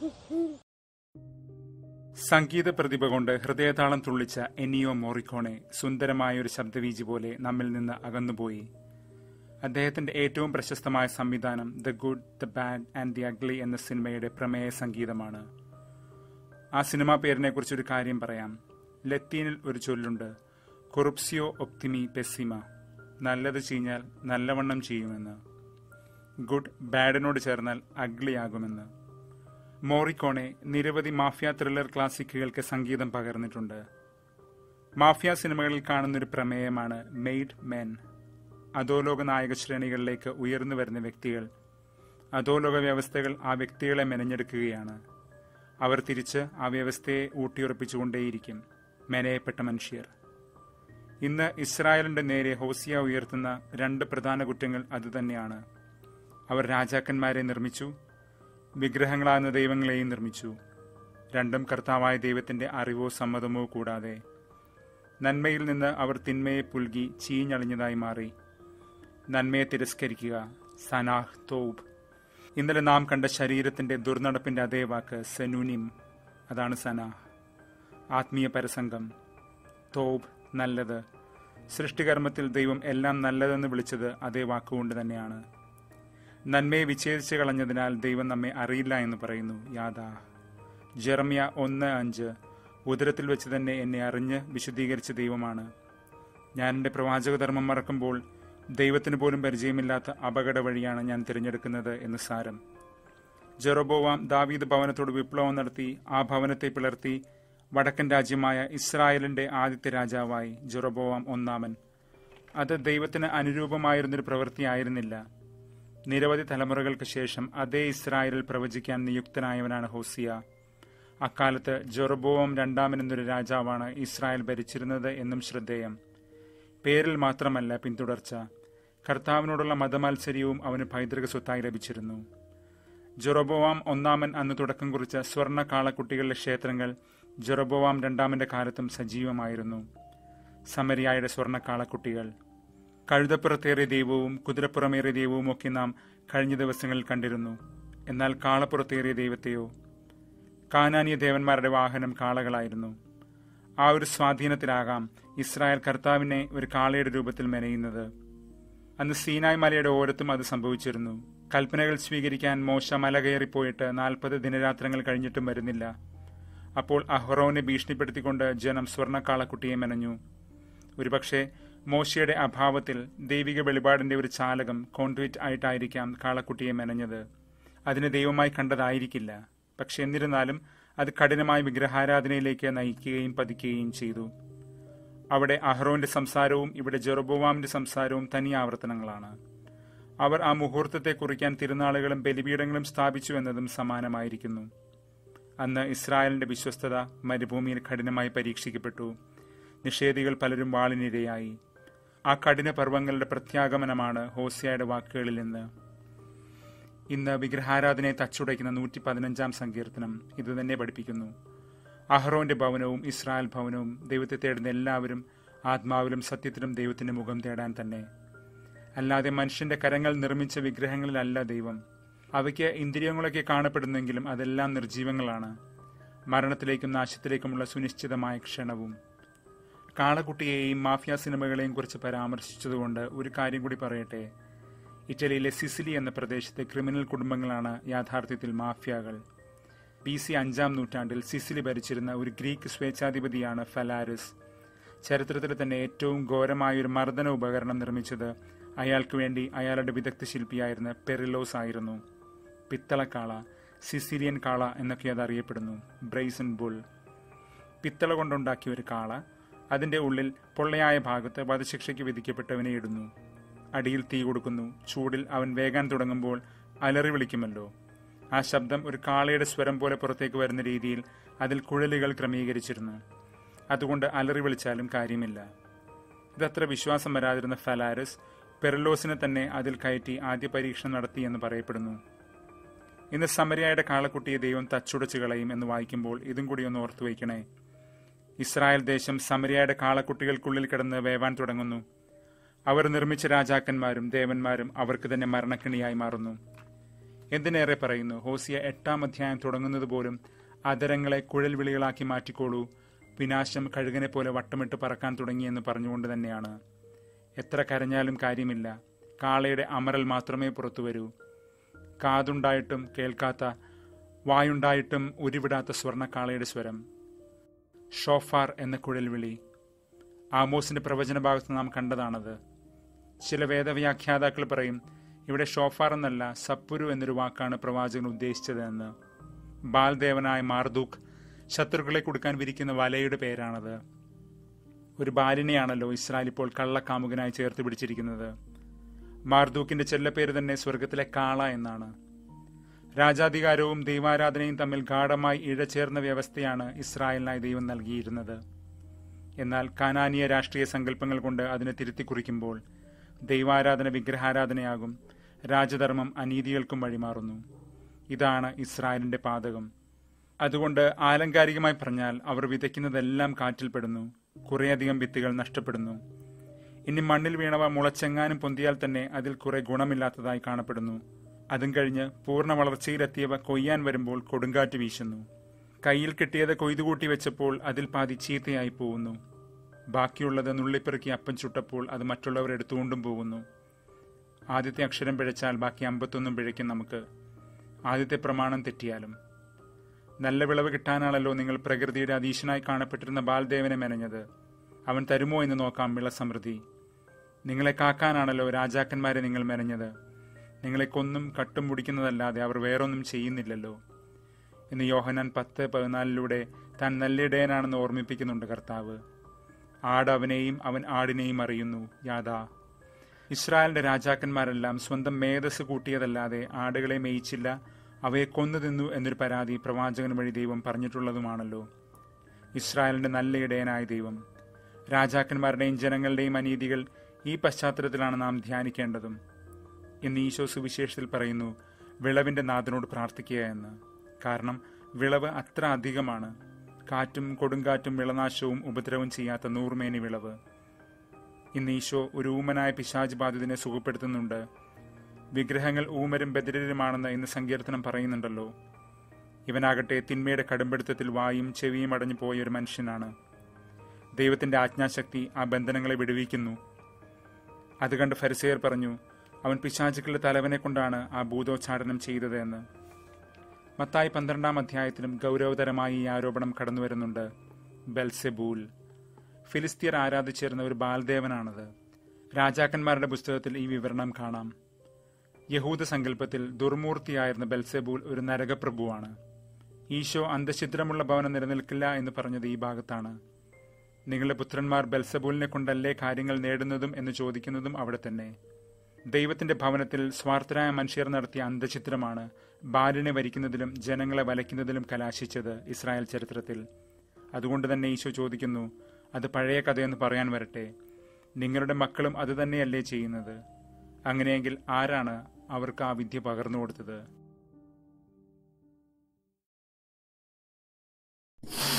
സംഗീത പ്രതിഭ കൊണ്ട് ഹൃദയതാളം തുള്ളിച്ച എന്നിയോ മോറിക്കോണെ സുന്ദരമായ ഒരു ശബ്ദവീജി പോലെ നമ്മിൽ നിന്ന് അകന്നുപോയി. അദ്ദേഹത്തിന്റെ ഏറ്റവും പ്രശസ്തമായ സംവിധാനം the good, the bad and the ugly എന്ന സിനിമയുടെ പ്രമേയ സംഗീതമാണ്. ആ സിനിമാ പേരിനെ കുറിച്ചൊരു കാര്യം പറയാം. ലത്തീനിൽ ഒരു ചൊല്ലുണ്ട്, കൊറുപ്സിയോ ഒപ്തിമി പെസിമ, നല്ലത് ചീഞ്ഞാൽ നല്ലവണ്ണം ചെയ്യുമെന്ന്. ഗുഡ് ബാഡിനോട് ചേർന്നാൽ അഗ്ലിയാകുമെന്ന്. മോറിക്കോണെ നിരവധി മാഫിയ ത്രില്ലർ ക്ലാസിക്കുകൾക്ക് സംഗീതം പകർന്നിട്ടുണ്ട്. മാഫിയ സിനിമകളിൽ കാണുന്നൊരു പ്രമേയമാണ് മെയ്ഡ് മെൻ. അധോലോക നായക ശ്രേണികളിലേക്ക് ഉയർന്നു വരുന്ന വ്യക്തികൾ, അധോലോക വ്യവസ്ഥകൾ ആ വ്യക്തികളെ മെനഞ്ഞെടുക്കുകയാണ്. അവർ തിരിച്ച് ആ വ്യവസ്ഥയെ ഊട്ടിയുറപ്പിച്ചുകൊണ്ടേയിരിക്കും. മെനയപ്പെട്ട മനുഷ്യർ. ഇന്ന് ഇസ്രായേലിന്റെ നേരെ ഹോസിയ ഉയർത്തുന്ന രണ്ട് പ്രധാന കുറ്റങ്ങൾ അതുതന്നെയാണ്. അവർ രാജാക്കന്മാരെ നിർമ്മിച്ചു, വിഗ്രഹങ്ങളാകുന്ന ദൈവങ്ങളെയും നിർമ്മിച്ചു. രണ്ടും കർത്താവായ ദൈവത്തിന്റെ അറിവോ സമ്മതമോ കൂടാതെ. നന്മയിൽ നിന്ന് അവർ തിന്മയെ പുൽകി ചീഞ്ഞളിഞ്ഞതായി മാറി. നന്മയെ തിരസ്കരിക്കുക, സനാഹ് തോബ്. ഇന്നലെ നാം കണ്ട ശരീരത്തിന്റെ ദുർനടപ്പിന്റെ അതേ വാക്ക് സെനുനിം, അതാണ് സനാഹ്. ആത്മീയ പരസംഗം. തോബ്, നല്ലത്. സൃഷ്ടികർമ്മത്തിൽ ദൈവം എല്ലാം നല്ലതെന്ന് വിളിച്ചത് അതേ വാക്കുകൊണ്ട് തന്നെയാണ്. നന്മയെ വിച്ഛേദിച്ചു കളഞ്ഞതിനാൽ ദൈവം നമ്മെ അറിയില്ല എന്ന് പറയുന്നു യാദാ. ജെറമ്യ 1:5, ഉദരത്തിൽ വെച്ച് തന്നെ എന്നെ അറിഞ്ഞ് വിശുദ്ധീകരിച്ച ദൈവമാണ്. ഞാൻ എൻ്റെ പ്രവാചകധർമ്മം മറക്കുമ്പോൾ ദൈവത്തിന് പോലും പരിചയമില്ലാത്ത അപകട വഴിയാണ് ഞാൻ തിരഞ്ഞെടുക്കുന്നത് എന്ന് സാരം. ജെറോബോവാം ദാവീദ് ഭവനത്തോട് വിപ്ലവം നടത്തി ആ ഭവനത്തെ പിളർത്തി വടക്കൻ രാജ്യമായ ഇസ്രായേലിന്റെ ആദ്യത്തെ രാജാവായി ജെറോബോവാം 1. അത് ദൈവത്തിന് അനുരൂപമായിരുന്നൊരു പ്രവൃത്തിയായിരുന്നില്ല. നിരവധി തലമുറകൾക്ക് ശേഷം അതേ ഇസ്രായേലിൽ പ്രവചിക്കാൻ നിയുക്തനായവനാണ് ഹോസിയ. അക്കാലത്ത് ജെറോബോവാം 2 എന്നൊരു രാജാവാണ് ഇസ്രായേൽ ഭരിച്ചിരുന്നത് എന്നും ശ്രദ്ധേയം. പേരിൽ മാത്രമല്ല പിന്തുടർച്ച. കർത്താവിനോടുള്ള മതമാത്സര്യവും അവന് പൈതൃക സ്വത്തായി ലഭിച്ചിരുന്നു. ജെറോബോവാം 1 അന്ന് തുടക്കം കുറിച്ച സ്വർണ്ണ കാളക്കുട്ടികളുടെ ക്ഷേത്രങ്ങൾ ജെറോബോവാം 2 കാലത്തും സജീവമായിരുന്നു. സമരിയായുടെ സ്വർണ്ണ കാളക്കുട്ടികൾ. കഴുതപ്പുറത്തേറിയ ദൈവവും കുതിരപ്പുറമേറിയ ദൈവവും ഒക്കെ നാം കഴിഞ്ഞ ദിവസങ്ങളിൽ കണ്ടിരുന്നു. എന്നാൽ കാളപ്പുറത്തേറിയ ദൈവത്തെയോ? കാനാനീയ ദേവന്മാരുടെ വാഹനം കാളകളായിരുന്നു. ആ ഒരു സ്വാധീനത്തിലാകാം ഇസ്രായേൽ കർത്താവിനെ ഒരു കാളയുടെ രൂപത്തിൽ മെനയുന്നത്. അന്ന് സീനായ് മലയുടെ ഓരത്തും അത് സംഭവിച്ചിരുന്നു. കൽപ്പനകൾ സ്വീകരിക്കാൻ മോശ മല കയറിപ്പോയിട്ട് 40 ദിനരാത്രങ്ങൾ കഴിഞ്ഞിട്ടും വരുന്നില്ല. അപ്പോൾ അഹ്റോനെ ഭീഷണിപ്പെടുത്തിക്കൊണ്ട് ജനം സ്വർണ്ണക്കാളക്കുട്ടിയെ മെനഞ്ഞു. ഒരുപക്ഷെ മോശയുടെ അഭാവത്തിൽ ദൈവിക വെളിപാടിന്റെ ഒരു ചാലകം കോൺട്വീറ്റ് ആയിട്ടായിരിക്കാം കാളക്കുട്ടിയെ മെനഞ്ഞത്. അതിനെ ദൈവമായി കണ്ടതായിരിക്കില്ല. പക്ഷെ എന്നിരുന്നാലും അത് കഠിനമായ വിഗ്രഹാരാധനയിലേക്ക് നയിക്കുകയും പതിക്കുകയും ചെയ്തു. അവിടെ അഹ്റോന്റെ സംസാരവും ഇവിടെ ജെറോബോവാമിന്റെ സംസാരവും തനി ആവർത്തനങ്ങളാണ്. അവർ ആ മുഹൂർത്തത്തെ കുറിക്കാൻ തിരുനാളുകളും ബലിപീഠങ്ങളും സ്ഥാപിച്ചു എന്നതും സമാനമായിരിക്കുന്നു. അന്ന് ഇസ്രായേലിന്റെ വിശ്വസ്തത മരുഭൂമിയിൽ കഠിനമായി പരീക്ഷിക്കപ്പെട്ടു. നിഷേധികൾ പലരും വാളിനിരയായി. ആ കഠിന പർവ്വങ്ങളുടെ പ്രത്യാഗമനമാണ് ഹോസിയയുടെ വാക്കുകളിൽ നിന്ന്. ഇന്ന് വിഗ്രഹാരാധനയെ തച്ചുടയ്ക്കുന്ന 115 സങ്കീർത്തനം ഇതുതന്നെ പഠിപ്പിക്കുന്നു. അഹ്റോന്റെ ഭവനവും ഇസ്രായേൽ ഭവനവും ദൈവത്തെ തേടുന്ന എല്ലാവരും ആത്മാവിലും സത്യത്തിലും ദൈവത്തിന്റെ മുഖം തേടാൻ തന്നെ. അല്ലാതെ മനുഷ്യന്റെ കരങ്ങൾ നിർമ്മിച്ച വിഗ്രഹങ്ങളിലല്ല ദൈവം. അവയ്ക്ക് ഇന്ദ്രിയങ്ങളൊക്കെ കാണപ്പെടുന്നെങ്കിലും അതെല്ലാം നിർജീവങ്ങളാണ്. മരണത്തിലേക്കും നാശത്തിലേക്കുമുള്ള സുനിശ്ചിതമായ ക്ഷണവും. കാളക്കുട്ടിയെയും മാഫിയ സിനിമകളെയും കുറിച്ച് പരാമർശിച്ചതുകൊണ്ട് ഒരു കാര്യം കൂടി പറയട്ടെ. ഇറ്റലിയിലെ സിസിലി എന്ന പ്രദേശത്തെ ക്രിമിനൽ കുടുംബങ്ങളാണ് യാഥാർത്ഥ്യത്തിൽ മാഫിയകൾ. BC 5 നൂറ്റാണ്ടിൽ സിസിലി ഭരിച്ചിരുന്ന ഒരു ഗ്രീക്ക് സ്വേച്ഛാധിപതിയാണ് ഫലാരിസ്. ചരിത്രത്തിൽ തന്നെ ഏറ്റവും ഘോരമായൊരു മർദ്ദന ഉപകരണം നിർമ്മിച്ചത് അയാൾക്ക് വേണ്ടി അയാളുടെ വിദഗ്ധ ശില്പിയായിരുന്ന പെറിലോസ് ആയിരുന്നു. പിത്തളക്കാള, സിസിലിയൻ കാള എന്നൊക്കെ അത് അറിയപ്പെടുന്നു. Bryson bull. പിത്തള കൊണ്ടുണ്ടാക്കിയ ഒരു കാള. അതിന്റെ ഉള്ളിൽ പൊള്ളയായ ഭാഗത്ത് വധശിക്ഷയ്ക്ക് വിധിക്കപ്പെട്ടവനെ ഇടുന്നു. അടിയിൽ തീ കൊടുക്കുന്നു. ചൂടിൽ അവൻ വേഗാൻ തുടങ്ങുമ്പോൾ അലറി വിളിക്കുമല്ലോ. ആ ശബ്ദം ഒരു കാളയുടെ സ്വരം പോലെ പുറത്തേക്ക് വരുന്ന രീതിയിൽ അതിൽ കുഴലുകൾ ക്രമീകരിച്ചിരുന്നു. അതുകൊണ്ട് അലറി വിളിച്ചാലും കാര്യമില്ല. ഇതത്ര വിശ്വാസം വരാതിരുന്ന ഫലാരിസ് പെർലോസിനെ തന്നെ അതിൽ കയറ്റി ആദ്യ പരീക്ഷണം നടത്തിയെന്ന് പറയപ്പെടുന്നു. ഇന്ന് സമരിയായുടെ കാളക്കുട്ടിയെ ദൈവം തച്ചുടച്ചു കളയും എന്ന് വായിക്കുമ്പോൾ ഇതും കൂടി ഒന്ന് ഓർത്തു വയ്ക്കണേ. ഇസ്രായേൽ ദേശം സമരിയായുടെ കാളക്കുട്ടികൾക്കുള്ളിൽ കിടന്ന് വേവാൻ തുടങ്ങുന്നു. അവർ നിർമ്മിച്ച രാജാക്കന്മാരും ദേവന്മാരും അവർക്ക് തന്നെ മരണക്കിണിയായി മാറുന്നു. എന്തിനേറെ പറയുന്നു, ഹോസിയ 8-ാം അധ്യായം തുടങ്ങുന്നത് പോലും അധരങ്ങളെ കുഴൽ വിളികളാക്കി മാറ്റിക്കോളൂ, വിനാശം കഴുകനെ പോലെ വട്ടമിട്ട് പറക്കാൻ തുടങ്ങിയെന്ന് പറഞ്ഞുകൊണ്ട് തന്നെയാണ്. എത്ര കരഞ്ഞാലും കാര്യമില്ല, കാളയുടെ അമറൽ മാത്രമേ പുറത്തു വരൂ. കാതുണ്ടായിട്ടും കേൾക്കാത്ത, വായുണ്ടായിട്ടും ഉരുവിടാത്ത സ്വർണ്ണക്കാളയുടെ സ്വരം, ഷോഫാർ എന്ന കുഴൽവിളി. ആമോസിന്റെ പ്രവചന ഭാഗത്ത് നാം കണ്ടതാണത്. ചില വേദവ്യാഖ്യാതാക്കൾ പറയും, ഇവിടെ ഷോഫാർ എന്നല്ല സപ്പുരു എന്നൊരു വാക്കാണ് പ്രവാചകൻ ഉദ്ദേശിച്ചത് എന്ന്. ബാൽദേവനായ മാർദൂഖ് ശത്രുക്കളെ കൊടുക്കാൻ വിരിക്കുന്ന വലയുടെ പേരാണത്. ഒരു ബാലിനെയാണല്ലോ ഇസ്രായേൽ ഇപ്പോൾ കള്ളക്കാമുകനായി ചേർത്ത് പിടിച്ചിരിക്കുന്നത്. മാർദൂക്കിന്റെ ചെല്ലപ്പേര് തന്നെ സ്വർഗത്തിലെ കാള എന്നാണ്. രാജാധികാരവും ദൈവാരാധനയും തമ്മിൽ ഗാഢമായി ഇഴചേർന്ന വ്യവസ്ഥയാണ് ഇസ്രായേലിനായി ദൈവം നൽകിയിരുന്നത്. എന്നാൽ കാനാനീയ രാഷ്ട്രീയ സങ്കല്പങ്ങൾ കൊണ്ട് അതിനെ തിരുത്തി കുറിക്കുമ്പോൾ ദൈവാരാധന വിഗ്രഹാരാധനയാകും, രാജധർമ്മം അനീതികൾക്കും വഴിമാറുന്നു. ഇതാണ് ഇസ്രായേലിന്റെ പാതകം. അതുകൊണ്ട് ആലങ്കാരികമായി പറഞ്ഞാൽ അവർ വിതയ്ക്കുന്നതെല്ലാം കാറ്റിൽപ്പെടുന്നു, കുറേയധികം വിത്തുകൾ നഷ്ടപ്പെടുന്നു. ഇനി മണ്ണിൽ വീണവ മുളച്ചെങ്ങാനും പൊന്തിയാൽ തന്നെ അതിൽ കുറെ ഗുണമില്ലാത്തതായി കാണപ്പെടുന്നു. അതും കഴിഞ്ഞ് പൂർണ്ണ വളർച്ചയിലെത്തിയവ കൊയ്യാൻ വരുമ്പോൾ കൊടുങ്കാറ്റ് വീശുന്നു. കയ്യിൽ കിട്ടിയത് കൊയ്തുകൂട്ടി വെച്ചപ്പോൾ അതിൽ പാതി ചീത്തയായി പോകുന്നു. ബാക്കിയുള്ളത് നുള്ളിപ്പെറുക്കി അപ്പം ചുട്ടപ്പോൾ അത് മറ്റുള്ളവർ എടുത്തുകൊണ്ടും പോകുന്നു. ആദ്യത്തെ അക്ഷരം പിഴച്ചാൽ ബാക്കി 51 പിഴയ്ക്കും നമുക്ക്, ആദ്യത്തെ പ്രമാണം തെറ്റിയാലും. നല്ല വിളവ് കിട്ടാനാണല്ലോ നിങ്ങൾ പ്രകൃതിയുടെ അതീശനായി കാണപ്പെട്ടിരുന്ന ബാൽദേവനെ മെനഞ്ഞത്. അവൻ തരുമോ എന്ന് നോക്കാം വിളസമൃദ്ധി. നിങ്ങളെ കാക്കാനാണല്ലോ രാജാക്കന്മാരെ നിങ്ങൾ മെനഞ്ഞത്. നിങ്ങളെ കൊന്നും കട്ടും മുടിക്കുന്നതല്ലാതെ അവർ വേറൊന്നും ചെയ്യുന്നില്ലല്ലോ എന്ന് യോഹന്നാൻ 10:14 താൻ നല്ലിടയനാണെന്ന് ഓർമ്മിപ്പിക്കുന്നുണ്ട് കർത്താവ്. ആട് അവനെയും അവൻ ആടിനെയും അറിയുന്നു. യാഥാ, ഇസ്രായേലിന്റെ രാജാക്കന്മാരെല്ലാം സ്വന്തം മേധസ് കൂട്ടിയതല്ലാതെ ആടുകളെ മേയിച്ചില്ല, അവയെ കൊന്നു തിന്നു എന്നൊരു പരാതി പ്രവാചകൻ വഴി ദൈവം പറഞ്ഞിട്ടുള്ളതുമാണല്ലോ. ഇസ്രായേലിന്റെ നല്ല ഇടയനായ ദൈവം, രാജാക്കന്മാരുടെയും ജനങ്ങളുടെയും അനീതികൾ ഈ പശ്ചാത്തലത്തിലാണ് നാം ധ്യാനിക്കേണ്ടതും. എന്ന് ഈശോ സുവിശേഷത്തിൽ പറയുന്നു, വിളവിന്റെ നാഥനോട് പ്രാർത്ഥിക്കുക എന്ന്. കാരണം വിളവ് അത്ര അധികമാണ്. കാറ്റും കൊടുങ്കാറ്റും വിളനാശവും ഉപദ്രവം ചെയ്യാത്ത 100 മേനി വിളവ്. ഇന്ന് ഈശോ ഒരു ഊമനായ പിശാച് ബാധിതനെ സുഖപ്പെടുത്തുന്നുണ്ട്. വിഗ്രഹങ്ങൾ ഊമരും ബധിരരുമാണെന്ന് ഇന്ന് സങ്കീർത്തനം പറയുന്നുണ്ടല്ലോ. ഇവനാകട്ടെ തിന്മയുടെ കടുംപിടുത്തത്തിൽ വായും ചെവിയും അടഞ്ഞു പോയ ഒരു മനുഷ്യനാണ്. ദൈവത്തിന്റെ ആജ്ഞാശക്തി ആ ബന്ധനങ്ങളെ വിടുവിക്കുന്നു. അത് കണ്ട് ഫരിസേയർ പറഞ്ഞു, അവൻ പിശാചുക്കളുടെ തലവനെ കൊണ്ടാണ് ആ ഭൂതോച്ചാടനം ചെയ്തത് എന്ന്. മത്തായി 12-ാം അധ്യായത്തിലും ഗൗരവതരമായി ഈ ആരോപണം കടന്നുവരുന്നുണ്ട്. ബെൽസെബൂൽ, ഫിലിസ്തീർ ആരാധിച്ചിരുന്ന ഒരു ബാൽദേവനാണത്. രാജാക്കന്മാരുടെ പുസ്തകത്തിൽ ഈ വിവരണം കാണാം. യഹൂദ സങ്കല്പത്തിൽ ദുർമൂർത്തിയായിരുന്ന ബെൽസെബൂൽ ഒരു നരകപ്രഭുവാണ്. ഈശോ അന്തഛിദ്രമുള്ള ഭവനം നിലനിൽക്കില്ല എന്ന് പറഞ്ഞത് ഈ ഭാഗത്താണ്. നിങ്ങളുടെ പുത്രന്മാർ ബെൽസെബൂലിനെ കൊണ്ടല്ലേ കാര്യങ്ങൾ നേടുന്നതും എന്ന് ചോദിക്കുന്നതും അവിടെ തന്നെ. ദൈവത്തിന്റെ ഭവനത്തിൽ സ്വാർത്ഥരായ മനുഷ്യർ നടത്തിയ അന്തഛിദ്രമാണ് ബാലിനെ വരിക്കുന്നതിലും ജനങ്ങളെ വലയ്ക്കുന്നതിലും കലാശിച്ചത് ഇസ്രായേൽ ചരിത്രത്തിൽ. അതുകൊണ്ട് തന്നെ ഈശോ ചോദിക്കുന്നു, അത് പഴയ കഥയെന്ന് പറയാൻ വരട്ടെ, നിങ്ങളുടെ മക്കളും അത് തന്നെയല്ലേ ചെയ്യുന്നത്? അങ്ങനെയെങ്കിൽ ആരാണ് അവർക്ക് ആ വിദ്യ പകർന്നു കൊടുത്തത്?